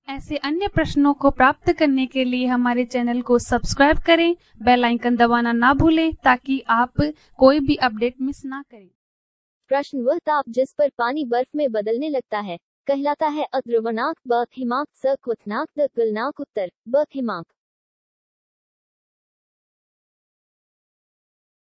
ऐसे अन्य प्रश्नों को प्राप्त करने के लिए हमारे चैनल को सब्सक्राइब करें, बेल आइकन दबाना ना भूलें ताकि आप कोई भी अपडेट मिस ना करें। प्रश्न: वह ताप जिस पर पानी बर्फ में बदलने लगता है कहलाता है? अ द्रवणांक, ब हिमांक, च क्वथनांक, द गलनांक। उत्तर: ब हिमांक।